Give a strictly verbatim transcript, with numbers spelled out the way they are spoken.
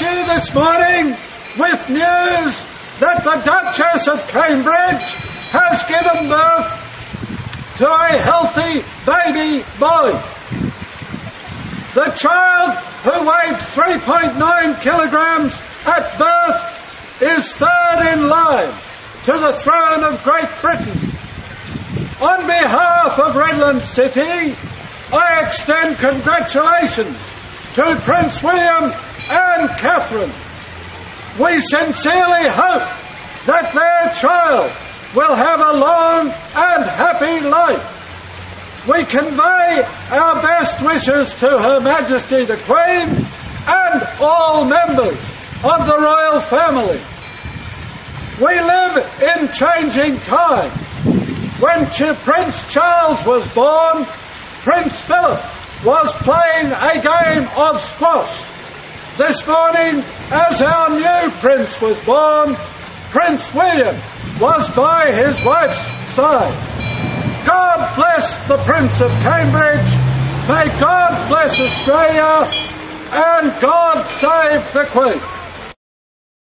you this morning with news that the Duchess of Cambridge has given birth to a healthy baby boy. The child, who weighed three point nine kilograms at birth, is third in line to the throne of Great Britain. On behalf of Redland City, I extend congratulations to Prince William and Catherine. We sincerely hope that their child will have a long and happy life. We convey our best wishes to Her Majesty the Queen and all members of the royal family. We live in changing times. When Ch- Prince Charles was born, Prince Philip was playing a game of squash. This morning, as our new prince was born, Prince William was by his wife's side. God bless the Prince of Cambridge, may God bless Australia, and God save the Queen.